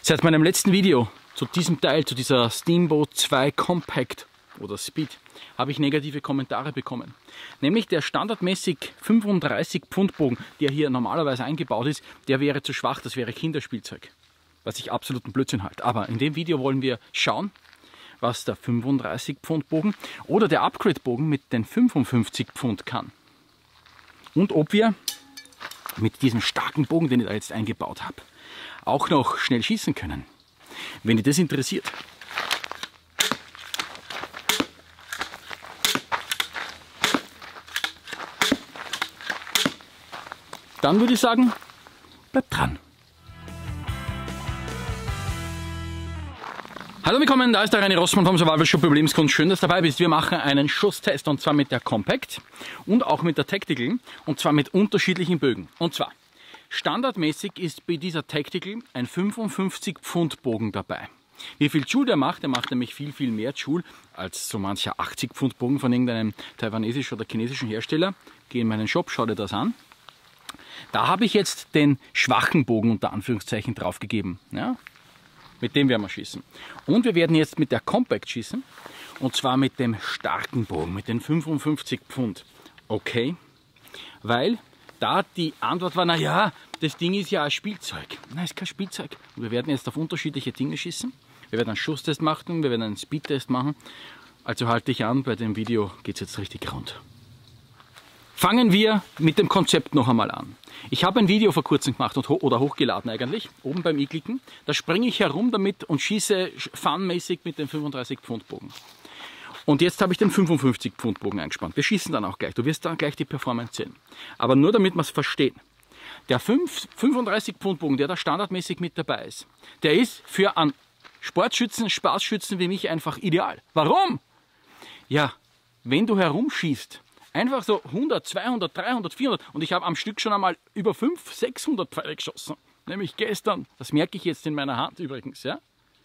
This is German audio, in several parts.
Seit meinem letzten Video zu diesem Teil, zu dieser Steamboat 2 Compact oder Speed, habe ich negative Kommentare bekommen. Nämlich der standardmäßig 35 Pfund Bogen, der hier normalerweise eingebaut ist, der wäre zu schwach, das wäre Kinderspielzeug. Was ich absoluten Blödsinn halte. Aber in dem Video wollen wir schauen, was der 35 Pfund Bogen oder der Upgrade Bogen mit den 55 Pfund kann. Und ob wir mit diesem starken Bogen, den ich da jetzt eingebaut habe, auch noch schnell schießen können. Wenn dich das interessiert, dann würde ich sagen, bleib dran. Hallo, willkommen, da ist der Reini Rossmann vom Survival Shop Überlebenskunst. Schön, dass du dabei bist. Wir machen einen Schusstest und zwar mit der Compact und auch mit der Tactical und zwar mit unterschiedlichen Bögen. Und zwar standardmäßig ist bei dieser Tactical ein 55 Pfund Bogen dabei. Wie viel Joule der macht nämlich viel mehr Joule als so mancher 80 Pfund Bogen von irgendeinem taiwanesischen oder chinesischen Hersteller. Geh in meinen Shop, schau dir das an. Da habe ich jetzt den schwachen Bogen unter Anführungszeichen draufgegeben. Ja? Mit dem werden wir schießen. Und wir werden jetzt mit der Compact schießen. Und zwar mit dem starken Bogen, mit den 55 Pfund. Okay, weil da die Antwort war, naja, das Ding ist ja ein Spielzeug. Nein, es ist kein Spielzeug. Und wir werden jetzt auf unterschiedliche Dinge schießen. Wir werden einen Schusstest machen, wir werden einen Speedtest machen. Also halte dich an, bei dem Video geht es jetzt richtig rund. Fangen wir mit dem Konzept noch einmal an. Ich habe ein Video vor kurzem gemacht oder hochgeladen eigentlich, oben beim i-Klicken. Da springe ich herum damit und schieße funmäßig mit dem 35 Pfund Bogen. Und jetzt habe ich den 55 Pfund Bogen eingespannt. Wir schießen dann auch gleich. Du wirst dann gleich die Performance sehen. Aber nur damit wir es verstehen. Der 35 Pfund Bogen, der da standardmäßig mit dabei ist, der ist für einen Sportschützen, Spaßschützen wie mich einfach ideal. Warum? Ja, wenn du herumschießt, einfach so 100, 200, 300, 400 und ich habe am Stück schon einmal über 500, 600 Pfeile geschossen. Nämlich gestern. Das merke ich jetzt in meiner Hand übrigens, ja.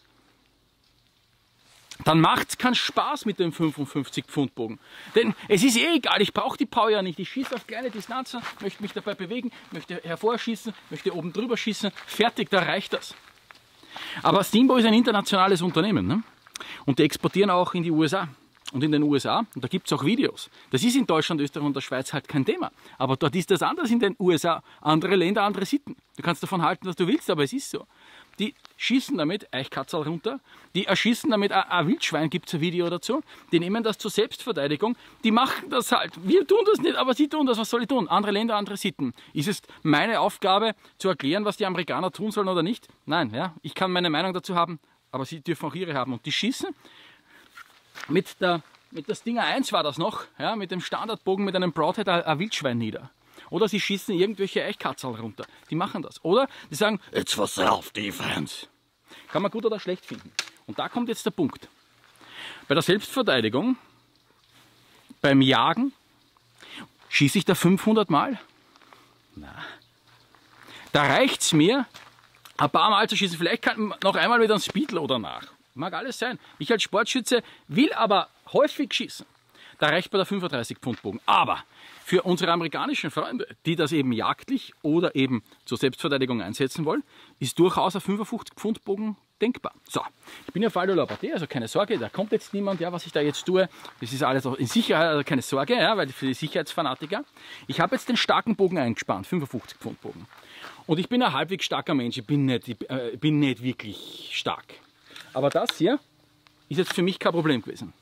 Dann macht es keinen Spaß mit dem 55 Pfund Bogen. Denn es ist eh egal, ich brauche die Power ja nicht. Ich schieße auf kleine Distanzen, möchte mich dabei bewegen, möchte hervorschießen, möchte oben drüber schießen. Fertig, da reicht das. Aber Steamboat ist ein internationales Unternehmen, ne? Und die exportieren auch in die USA. Und in den USA, und da gibt es auch Videos. Das ist in Deutschland, Österreich und der Schweiz halt kein Thema. Aber dort ist das anders in den USA. Andere Länder, andere Sitten. Du kannst davon halten, was du willst, aber es ist so. Die schießen damit Eichkatzel runter, die erschießen damit ein Wildschwein, gibt es ein Video dazu, die nehmen das zur Selbstverteidigung, die machen das halt. Wir tun das nicht, aber sie tun das, was soll ich tun? Andere Länder, andere Sitten. Ist es meine Aufgabe zu erklären, was die Amerikaner tun sollen oder nicht? Nein, ja, ich kann meine Meinung dazu haben, aber sie dürfen auch ihre haben. Und die schießen mit der Stinger 1 war das noch, ja, mit dem Standardbogen mit einem Broadhead ein Wildschwein nieder. Oder sie schießen irgendwelche Eichkatzel runter. Die machen das. Oder die sagen, it's for self-defense. Kann man gut oder schlecht finden. Und da kommt jetzt der Punkt. Bei der Selbstverteidigung, beim Jagen, schieße ich da 500 Mal? Na. Da reicht es mir, ein paar Mal zu schießen. Vielleicht kann noch einmal mit einem Speedloader nach. Mag alles sein. Ich als Sportschütze will aber häufig schießen. Da reicht bei der 35 Pfund Bogen. Aber für unsere amerikanischen Freunde, die das eben jagdlich oder eben zur Selbstverteidigung einsetzen wollen, ist durchaus ein 55 Pfund Bogen denkbar. So, ich bin ja Fall de la Partie, also keine Sorge, da kommt jetzt niemand, ja, was ich da jetzt tue. Das ist alles auch in Sicherheit, also keine Sorge, ja, weil für die Sicherheitsfanatiker. Ich habe jetzt den starken Bogen eingespannt, 55 Pfund Bogen. Und ich bin ein halbwegs starker Mensch, ich bin nicht wirklich stark. Aber das hier ist jetzt für mich kein Problem gewesen.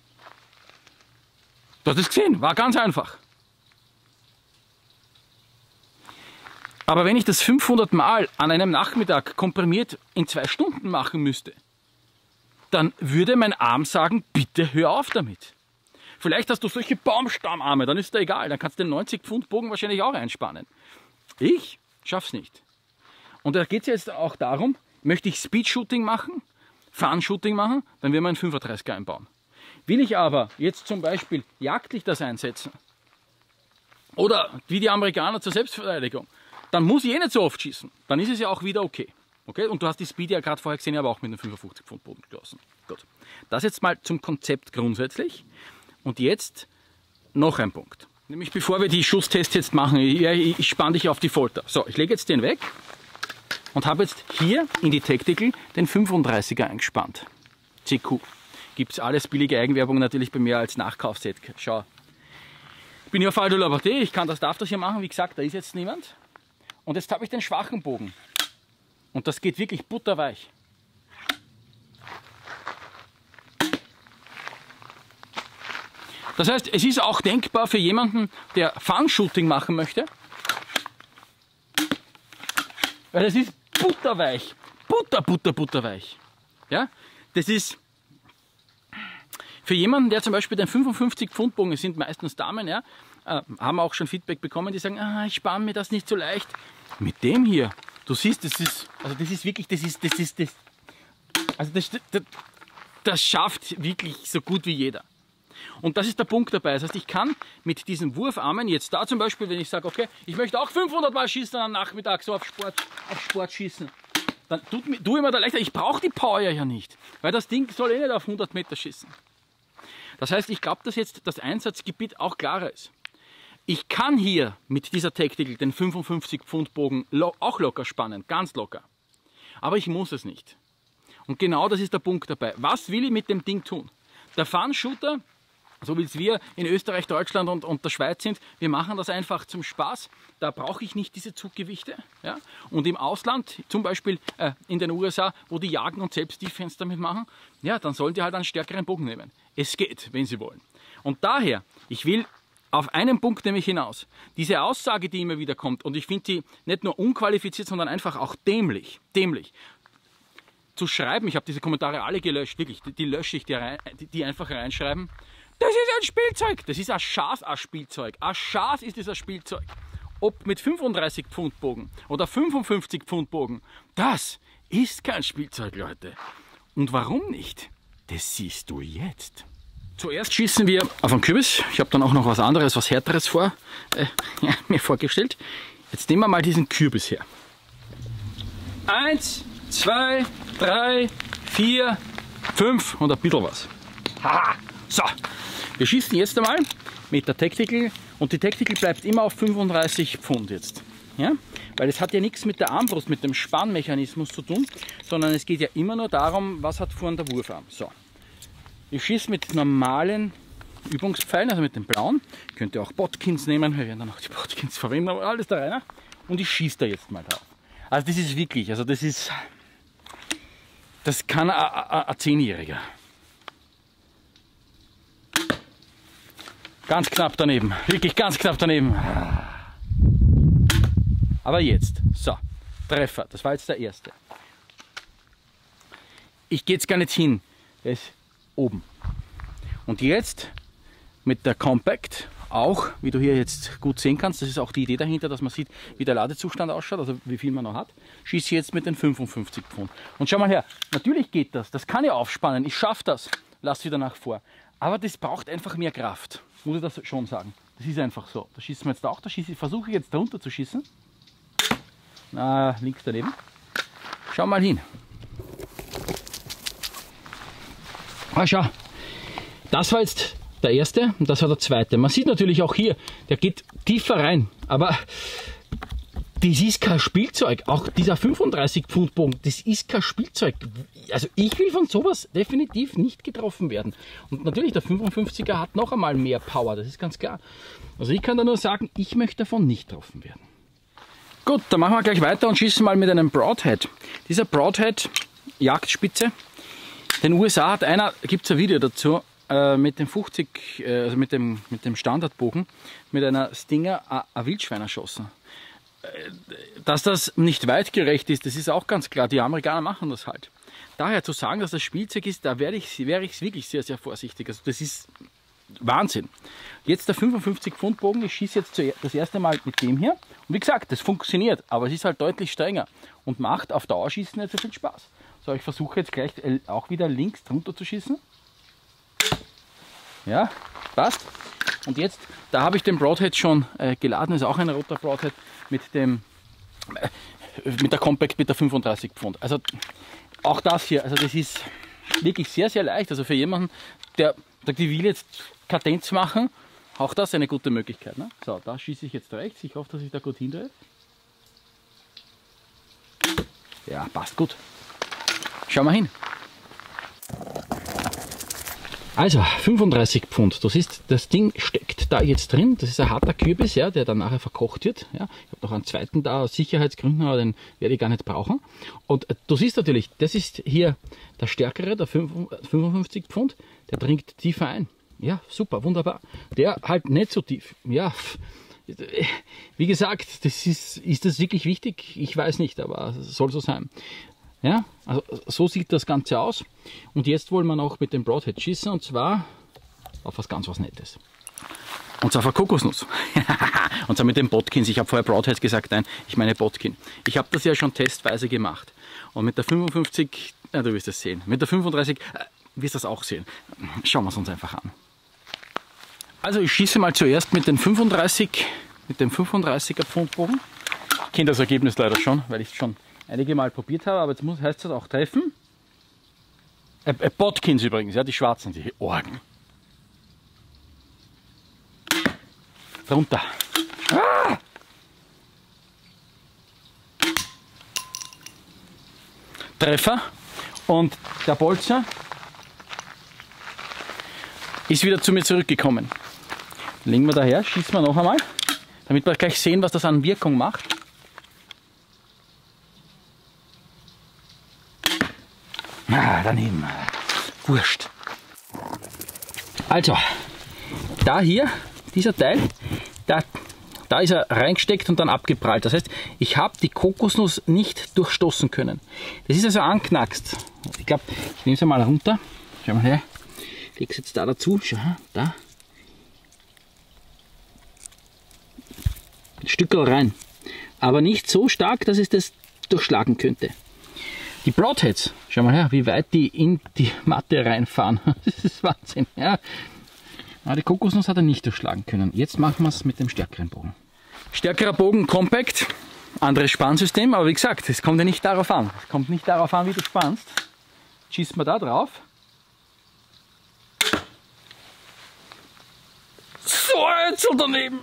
Du hast es gesehen, war ganz einfach. Aber wenn ich das 500 Mal an einem Nachmittag komprimiert in 2 Stunden machen müsste, dann würde mein Arm sagen, bitte hör auf damit. Vielleicht hast du solche Baumstammarme, dann ist das egal, dann kannst du den 90 Pfund Bogen wahrscheinlich auch einspannen. Ich schaff's nicht. Und da geht es jetzt auch darum, möchte ich Speed-Shooting machen, Fun-Shooting machen, dann werden wir einen 35er einbauen. Will ich aber jetzt zum Beispiel jagdlich das einsetzen oder wie die Amerikaner zur Selbstverteidigung, dann muss ich eh nicht so oft schießen. Dann ist es ja auch wieder okay. Okay? Und du hast die Speed ja gerade vorher gesehen, aber auch mit einem 55 Pfund Bogen geschossen. Gut. Das jetzt mal zum Konzept grundsätzlich. Und jetzt noch ein Punkt. Nämlich bevor wir die Schusstests jetzt machen, ich spanne dich auf die Folter. So, ich lege jetzt den weg und habe jetzt hier in die Tactical den 35er eingespannt. CQ. Gibt es alles billige Eigenwerbung natürlich bei mir als Nachkaufset. Schau. Ich bin ja Fall de Liberté, ich darf das hier machen. Wie gesagt, da ist jetzt niemand. Und jetzt habe ich den schwachen Bogen. Und das geht wirklich butterweich. Das heißt, es ist auch denkbar für jemanden, der Fun-Shooting machen möchte. Weil das ist butterweich. Butterweich. Ja? Das ist für jemanden, der zum Beispiel den 55 Pfund Bogen, es sind meistens Damen, ja, haben auch schon Feedback bekommen, die sagen, ich spare mir das nicht so leicht. Mit dem hier, du siehst, das ist wirklich, das schafft wirklich so gut wie jeder. Und das ist der Punkt dabei. Das heißt, ich kann mit diesen Wurfarmen jetzt da zum Beispiel, wenn ich sage, okay, ich möchte auch 500 Mal schießen am Nachmittag, so auf Sport schießen, dann tue ich mir da leichter. Ich brauche die Power ja nicht, weil das Ding soll eh nicht auf 100 Meter schießen. Das heißt, ich glaube, dass jetzt das Einsatzgebiet auch klarer ist. Ich kann hier mit dieser Tactical den 55 Pfund Bogen auch locker spannen, ganz locker. Aber ich muss es nicht. Und genau das ist der Punkt dabei. Was will ich mit dem Ding tun? Der Fun-Shooter, so wie es wir in Österreich, Deutschland und der Schweiz sind, wir machen das einfach zum Spaß. Da brauche ich nicht diese Zuggewichte. Ja? Und im Ausland, zum Beispiel in den USA, wo die jagen und selbst Defense damit machen, ja, dann sollen die halt einen stärkeren Bogen nehmen. Es geht, wenn sie wollen. Und daher, ich will auf einen Punkt nämlich hinaus. Diese Aussage, die immer wieder kommt, und ich finde die nicht nur unqualifiziert, sondern einfach auch dämlich. Zu schreiben, ich habe diese Kommentare alle gelöscht, wirklich, die lösche ich, die einfach reinschreiben. Das ist ein Spielzeug, das ist ein Spielzeug. Ein Schaß ist das ein Spielzeug. Ob mit 35 Pfund Bogen oder 55 Pfund Bogen, das ist kein Spielzeug, Leute. Und warum nicht? Das siehst du jetzt. Zuerst schießen wir auf einen Kürbis. Ich habe dann auch noch was anderes, was Härteres mir vorgestellt. Jetzt nehmen wir mal diesen Kürbis her. 1, 2, 3, 4, 5 und ein bisschen was. Haha. So, wir schießen jetzt einmal mit der Tactical und die Tactical bleibt immer auf 35 Pfund jetzt. Ja? Weil es hat ja nichts mit der Armbrust, mit dem Spannmechanismus zu tun, sondern es geht ja immer nur darum, was hat vorne der Wurfarm. So, ich schieße mit normalen Übungspfeilen, also mit dem blauen. Könnt ihr auch Botkins nehmen, wir werden dann auch die Botkins verwenden, aber alles da rein. Und ich schieße da jetzt mal drauf. Also das ist wirklich, das kann ein 10-Jähriger. Ganz knapp daneben, wirklich ganz knapp daneben. Aber jetzt, so, Treffer, das war jetzt der erste. Ich gehe jetzt gar nicht hin, der ist oben. Und jetzt mit der Compact, auch, wie du hier jetzt gut sehen kannst, das ist auch die Idee dahinter, dass man sieht, wie der Ladezustand ausschaut, also wie viel man noch hat, schieße ich jetzt mit den 55 Pfund. Und schau mal her, natürlich geht das, das kann ich aufspannen, ich schaffe das, lass wieder nach vor. Aber das braucht einfach mehr Kraft, muss ich das schon sagen. Das ist einfach so. Da schießen wir jetzt auch, versuche ich jetzt drunter zu schießen. Na, links daneben. Schau mal hin. Schau, das war jetzt der erste und das war der zweite. Man sieht natürlich auch hier, der geht tiefer rein, aber das ist kein Spielzeug. Auch dieser 35 Pfund Bogen, das ist kein Spielzeug. Also ich will von sowas definitiv nicht getroffen werden. Und natürlich, der 55er hat noch einmal mehr Power, das ist ganz klar. Also ich kann da nur sagen, ich möchte davon nicht getroffen werden. Gut, dann machen wir gleich weiter und schießen mal mit einem Broadhead. Dieser Broadhead, Jagdspitze, den USA hat einer, gibt es ein Video dazu, mit dem 50, also mit dem Standardbogen, mit einer Stinger ein Wildschwein erschossen. Dass das nicht weitgerecht ist, das ist auch ganz klar. Die Amerikaner machen das halt. Daher zu sagen, dass das Spielzeug ist, da wäre ich wirklich sehr, sehr vorsichtig. Also das ist Wahnsinn. Jetzt der 55 Pfund Bogen, ich schieße jetzt das erste Mal mit dem hier. Und wie gesagt, das funktioniert, aber es ist halt deutlich strenger und macht auf Dauerschießen nicht so viel Spaß. So, ich versuche jetzt gleich auch wieder links drunter zu schießen. Ja, passt. Und jetzt, da habe ich den Broadhead schon geladen, ist auch ein roter Broadhead mit der Compact mit der 35 Pfund. Also auch das hier, also das ist wirklich sehr, sehr leicht. Also für jemanden, der sagt, ich will jetzt Kadenz machen, auch das eine gute Möglichkeit. Ne? So, da schieße ich jetzt rechts. Ich hoffe, dass ich da gut hindrehe. Ja, passt gut. Schauen wir hin. Also 35 Pfund, das ist, das Ding steckt da jetzt drin, das ist ein harter Kürbis, ja, der dann nachher verkocht wird. Ja. Ich habe noch einen zweiten da aus Sicherheitsgründen, aber den werde ich gar nicht brauchen. Und du siehst natürlich, das ist hier der stärkere, der 55 Pfund, der dringt tiefer ein. Ja, super, wunderbar. Der halt nicht so tief. Ja, wie gesagt, ist das wirklich wichtig? Ich weiß nicht, aber es soll so sein. Ja, also so sieht das Ganze aus. Und jetzt wollen wir noch mit dem Broadhead schießen, und zwar auf was ganz was Nettes. Und zwar auf eine Kokosnuss. Und zwar mit den Botkins. Ich habe vorher Broadhead gesagt, nein, ich meine Botkin. Ich habe das ja schon testweise gemacht. Und mit der 55, ja, du wirst es sehen. Mit der 35 wirst du das auch sehen. Schauen wir es uns einfach an. Also ich schieße mal zuerst mit dem 35er Pfundbogen. Ich kenne das Ergebnis leider schon, weil ich es schon einige Mal probiert habe, aber jetzt heißt es auch treffen. Botkins übrigens, ja, die schwarzen, die Orgen. Drunter. Ah! Treffer, und der Bolzer ist wieder zu mir zurückgekommen. Legen wir daher, schießen wir noch einmal, damit wir gleich sehen, was das an Wirkung macht. Ah, daneben. Wurscht. Also, da hier, dieser Teil, da ist er reingesteckt und dann abgeprallt. Das heißt, ich habe die Kokosnuss nicht durchstoßen können. Das ist also anknackst. Ich glaube, ich nehme es einmal runter. Schau mal her. Ich lege es jetzt da dazu. Schau, da. Ein Stückel rein. Aber nicht so stark, dass es das durchschlagen könnte. Die Broadheads, schau mal her, wie weit die in die Matte reinfahren. Das ist Wahnsinn. Ja. Aber die Kokosnuss hat er nicht durchschlagen können. Jetzt machen wir es mit dem stärkeren Bogen. Stärkerer Bogen, Compact, anderes Spannsystem, aber wie gesagt, es kommt ja nicht darauf an. Es kommt nicht darauf an, wie du spannst. Schießt man da drauf. So, jetzt daneben.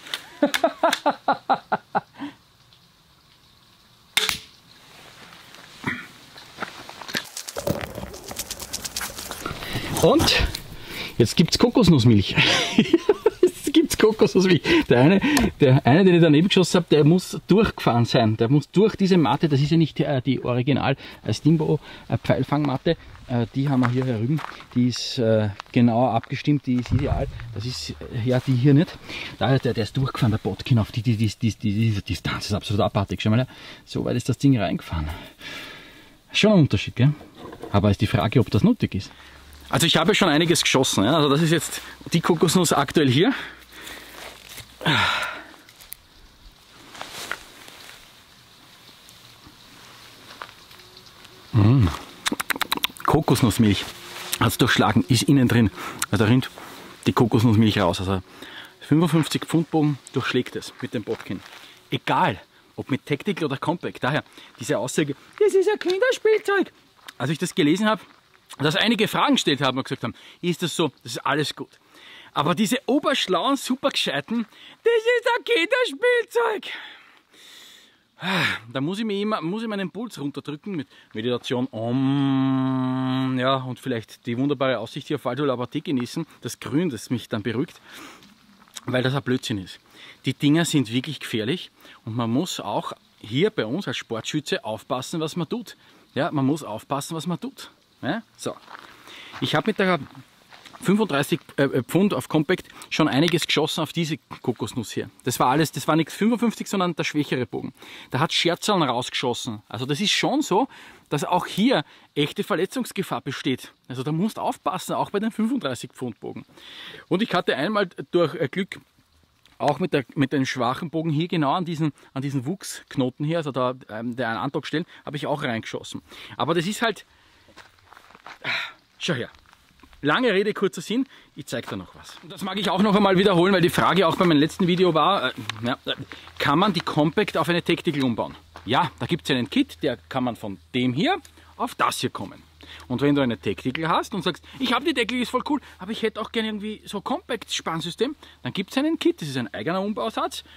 Und jetzt gibt es Kokosnussmilch. Jetzt gibt es Kokosnussmilch. Der eine, den ich daneben geschossen habe, der muss durchgefahren sein. Der muss durch diese Matte. Das ist ja nicht die Original Steamboat Pfeilfangmatte. Die haben wir hier herüben. Die ist genauer abgestimmt. Die ist ideal. Das ist ja die hier nicht. Der ist durchgefahren, der Botkin, auf diese Distanz. Das ist absolut abartig. Schau mal, so weit ist das Ding reingefahren. Schon ein Unterschied, gell? Aber ist die Frage, ob das nötig ist. Also ich habe schon einiges geschossen. Ja? Also das ist jetzt die Kokosnuss aktuell hier. Kokosnussmilch hat es durchschlagen, ist innen drin. Also da rinnt die Kokosnussmilch raus. Also 55 Pfund Bogen durchschlägt es mit dem Botkin. Egal, ob mit Tactical oder Compact. Daher diese Aussage, das ist ein Kinderspielzeug. Als ich das gelesen habe, dass einige Fragen gestellt haben und gesagt haben, ist das so, das ist alles gut. Aber diese oberschlauen, supergescheiten, das ist ein Kinderspielzeug. Da muss ich meinen Puls runterdrücken mit Meditation, ja, und vielleicht die wunderbare Aussicht hier auf Waldhof Apothek genießen, das Grün, das mich dann beruhigt, weil das ein Blödsinn ist. Die Dinger sind wirklich gefährlich und man muss auch hier bei uns als Sportschütze aufpassen, was man tut. Ja, man muss aufpassen, was man tut. Ja, so. Ich habe mit der 35 Pfund auf Compact schon einiges geschossen auf diese Kokosnuss hier. Das war alles, das war nichts 55, sondern der schwächere Bogen. Da hat Scherzaln rausgeschossen. Also das ist schon so, dass auch hier echte Verletzungsgefahr besteht. Also da musst du aufpassen, auch bei den 35 Pfund Bogen. Und ich hatte einmal durch Glück auch mit dem schwachen Bogen hier genau an diesen Wuchsknoten hier, also da der einen Andockstellen, habe ich auch reingeschossen. Aber das ist halt, schau her. Lange Rede, kurzer Sinn, ich zeige dir noch was. Und das mag ich auch noch einmal wiederholen, weil die Frage auch bei meinem letzten Video war, kann man die Compact auf eine Tactical umbauen? Ja, da gibt es einen Kit, der kann man von dem hier auf das hier kommen. Und wenn du eine Tactical hast und sagst, ich habe die Tactical, ist voll cool, aber ich hätte auch gerne irgendwie so Compact-Spannsystem, dann gibt es einen Kit, das ist ein eigener Umbausatz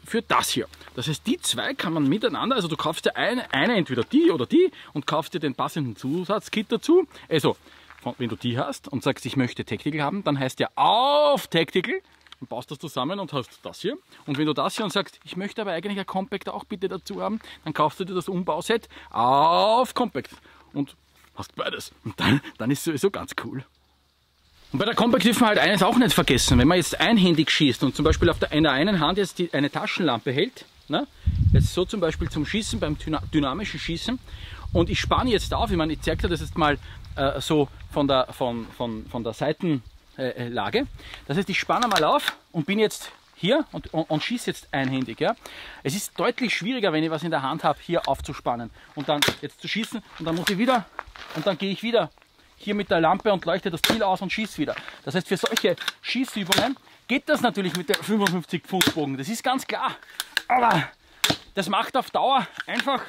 für das hier. Das heißt, die zwei kann man miteinander, also du kaufst dir eine entweder die oder die und kaufst dir den passenden Zusatzkit dazu. Also, wenn du die hast und sagst, ich möchte Tactical haben, dann heißt ja auf Tactical, dann baust das zusammen und hast das hier. Und wenn du das hier und sagst, ich möchte aber eigentlich ein Compact auch bitte dazu haben, dann kaufst du dir das Umbauset auf Compact und hast beides. Und dann ist sowieso ganz cool. Und bei der Compact dürfen wir halt eines auch nicht vergessen. Wenn man jetzt einhändig schießt und zum Beispiel auf der einen Hand jetzt eine Taschenlampe hält, ne? Jetzt so zum Beispiel zum Schießen, beim dynamischen Schießen, und ich spanne jetzt auf, ich meine, ich zeige dir das jetzt mal so von der Seitenlage. Das heißt, ich spanne mal auf und bin jetzt hier und schieße jetzt einhändig. Ja? Es ist deutlich schwieriger, wenn ich was in der Hand habe, hier aufzuspannen und dann jetzt zu schießen, und dann muss ich wieder, und dann gehe ich wieder hier mit der Lampe und leuchte das Ziel aus und schieße wieder. Das heißt, für solche Schießübungen geht das natürlich mit der 55 Pfund Bogen. Das ist ganz klar. Aber das macht auf Dauer einfach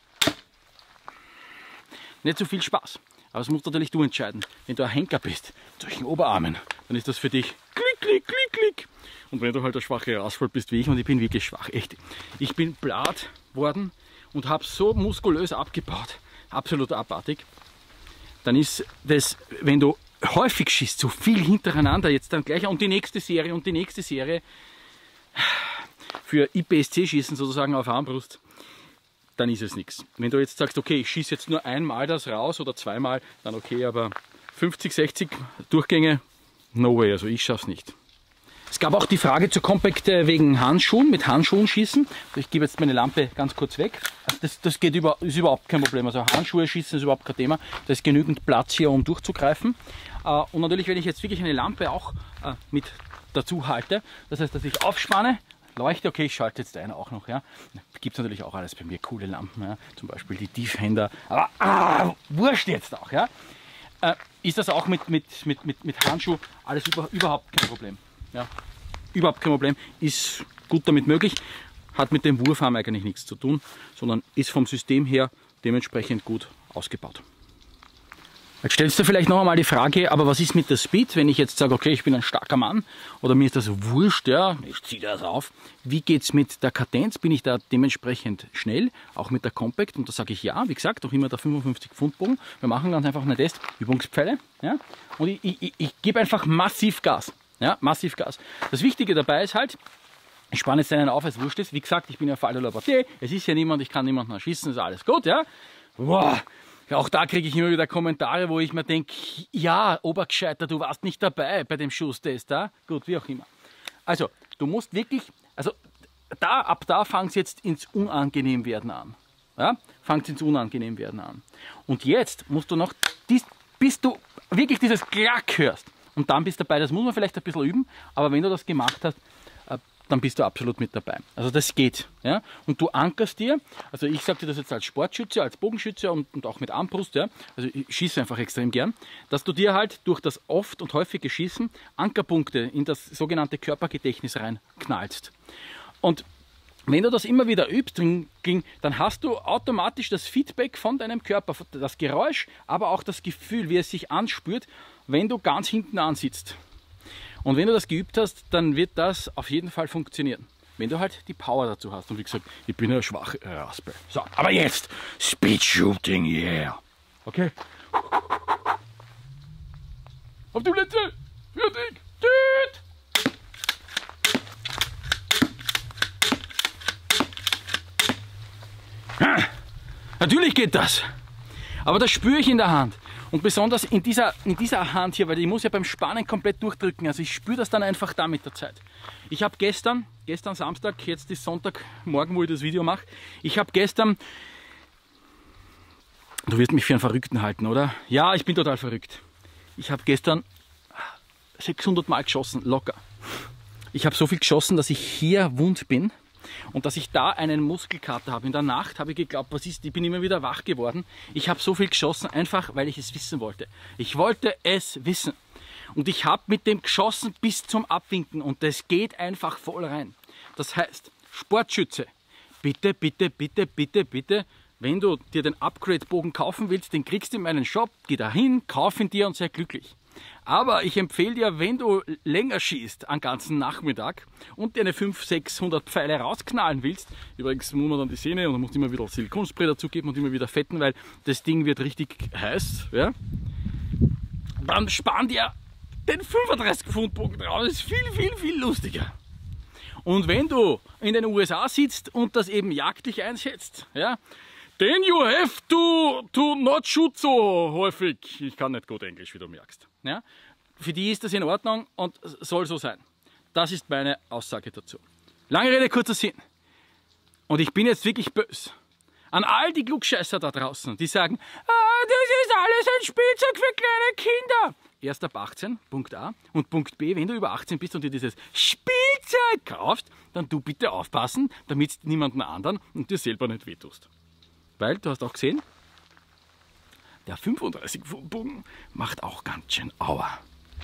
nicht so viel Spaß. Aber das musst natürlich du entscheiden. Wenn du ein Henker bist, mit solchen Oberarmen, dann ist das für dich klick, klick, klick, klick. Und wenn du halt der schwache Raspel bist wie ich, und ich bin wirklich schwach, echt. Ich bin blatt worden und habe so muskulös abgebaut, absolut abartig. Dann ist das, wenn du häufig schießt, so viel hintereinander, jetzt dann gleich und die nächste Serie für IPSC-Schießen sozusagen auf Armbrust, dann ist es nichts. Wenn du jetzt sagst, okay, ich schieße jetzt nur einmal das raus oder zweimal, dann okay, aber 50, 60 Durchgänge, no way, also ich schaff's nicht. Es gab auch die Frage zur Compact wegen Handschuhen, mit Handschuhen schießen. Ich gebe jetzt meine Lampe ganz kurz weg. Also das geht ist überhaupt kein Problem. Also Handschuhe schießen ist überhaupt kein Thema. Da ist genügend Platz hier, um durchzugreifen. Und natürlich, wenn ich jetzt wirklich eine Lampe auch mit dazu halte, das heißt, dass ich aufspanne, leuchte, okay, ich schalte jetzt eine auch noch. Ja. Gibt es natürlich auch alles bei mir, coole Lampen, ja. Zum Beispiel die Defender. Aber wurscht jetzt auch. Ja. Ist das auch mit Handschuh alles überhaupt kein Problem. Ja, überhaupt kein Problem, ist gut damit möglich, hat mit dem Wurfarm eigentlich nichts zu tun, sondern ist vom System her dementsprechend gut ausgebaut. Jetzt stellst du vielleicht noch einmal die Frage, aber was ist mit der Speed, wenn ich jetzt sage, okay, ich bin ein starker Mann oder mir ist das wurscht, ja, ich ziehe das auf. Wie geht es mit der Kadenz? Bin ich da dementsprechend schnell, auch mit der Compact? Und da sage ich ja, wie gesagt, auch immer der 55 Pfund Bogen. Wir machen ganz einfach einen Test, Übungspfeile, ja, und ich gebe einfach massiv Gas. Ja, massiv Gas. Das Wichtige dabei ist halt, ich spanne jetzt einen auf, als wurscht ist. Wie gesagt, ich bin ja Fall de la Partie, es ist ja niemand, ich kann niemanden erschießen, ist alles gut, ja. Wow. Auch da kriege ich immer wieder Kommentare, wo ich mir denke, ja, Obergescheiter, du warst nicht dabei bei dem Schusstest, ja? Gut, wie auch immer. Also, du musst wirklich, also ab da fängt es jetzt ins Unangenehmwerden an. Ja? Fängt ins Unangenehmwerden an. Und jetzt musst du noch, bis du wirklich dieses Klack hörst, und dann bist du dabei. Das muss man vielleicht ein bisschen üben, aber wenn du das gemacht hast, dann bist du absolut mit dabei. Also das geht. Ja? Und du ankerst dir, also ich sage dir das jetzt als Sportschütze, als Bogenschütze und auch mit Armbrust, ja? Also ich schieße einfach extrem gern, dass du dir halt durch das oft und häufige Schießen Ankerpunkte in das sogenannte Körpergedächtnis reinknallst. Und wenn du das immer wieder übst, dann hast du automatisch das Feedback von deinem Körper, das Geräusch, aber auch das Gefühl, wie es sich anspürt, wenn du ganz hinten ansitzt. Und wenn du das geübt hast, dann wird das auf jeden Fall funktionieren. Wenn du halt die Power dazu hast. Und wie gesagt, ich bin ja schwach. Raspel. So, aber jetzt Speed Shooting, yeah. Okay. Auf die Plätze. Fertig. Tüt. Natürlich geht das. Aber das spüre ich in der Hand. Und besonders in dieser Hand hier, weil ich muss ja beim Spannen komplett durchdrücken. Also ich spüre das dann einfach da mit der Zeit. Ich habe gestern Samstag, jetzt ist Sonntagmorgen, wo ich das Video mache. Ich habe gestern, du wirst mich für einen Verrückten halten, oder? Ja, ich bin total verrückt. Ich habe gestern 600 Mal geschossen, locker. Ich habe so viel geschossen, dass ich hier wund bin. Und dass ich da einen Muskelkater habe. In der Nacht habe ich geglaubt, was ist, ich bin immer wieder wach geworden. Ich habe so viel geschossen, einfach weil ich es wissen wollte. Ich wollte es wissen. Und ich habe mit dem geschossen bis zum Abwinken. Und das geht einfach voll rein. Das heißt, Sportschütze, bitte, bitte, bitte, bitte, bitte, wenn du dir den Upgrade-Bogen kaufen willst, den kriegst du in meinem Shop, geh da hin, kauf ihn dir und sei glücklich. Aber ich empfehle dir, wenn du länger schießt, einen ganzen Nachmittag und dir eine 500, 600 Pfeile rausknallen willst, übrigens muss man dann die Sehne und dann musst du immer wieder Silikonspray dazugeben und immer wieder fetten, weil das Ding wird richtig heiß, ja? Dann spann dir den 35 Pfund Bogen drauf, das ist viel, viel, viel lustiger. Und wenn du in den USA sitzt und das eben jagdlich einschätzt, ja, then you have to not shoot so häufig. Ich kann nicht gut Englisch, wie du merkst. Ja? Für die ist das in Ordnung und soll so sein. Das ist meine Aussage dazu. Lange Rede, kurzer Sinn. Und ich bin jetzt wirklich böse an all die Klugscheißer da draußen, die sagen, das ist alles ein Spielzeug für kleine Kinder. Erst ab 18, Punkt A. Und Punkt B, wenn du über 18 bist und dir dieses Spielzeug kaufst, dann du bitte aufpassen, damit es niemanden anderen und dir selber nicht wehtust. Weil, du hast auch gesehen, der 35 Pfund Bogen macht auch ganz schön Aua.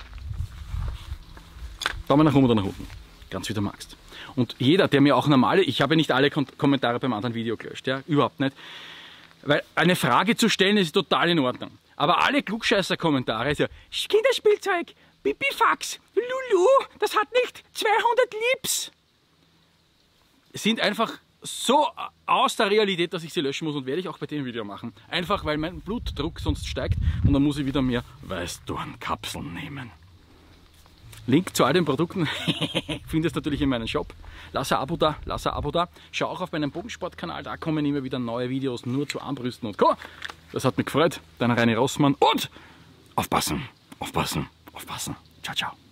Daumen nach oben oder nach unten, ganz wie du magst. Und jeder, der mir auch normale, ich habe nicht alle Kommentare beim anderen Video gelöscht, ja, überhaupt nicht. Weil eine Frage zu stellen ist total in Ordnung. Aber alle Klugscheißer-Kommentare ist ja, Kinderspielzeug, Pipifax, Lulu, das hat nicht 200 Lips. Sind einfach so aus der Realität, dass ich sie löschen muss und werde ich auch bei dem Video machen. Einfach weil mein Blutdruck sonst steigt und dann muss ich wieder mehr Weißdornkapseln nehmen. Link zu all den Produkten findest du natürlich in meinem Shop. Lass ein Abo da, lass ein Abo da. Schau auch auf meinem Bogensportkanal, da kommen immer wieder neue Videos nur zu Armbrüsten und Co. Das hat mich gefreut. Dein Reini Rossmann und aufpassen, aufpassen, aufpassen. Ciao, ciao.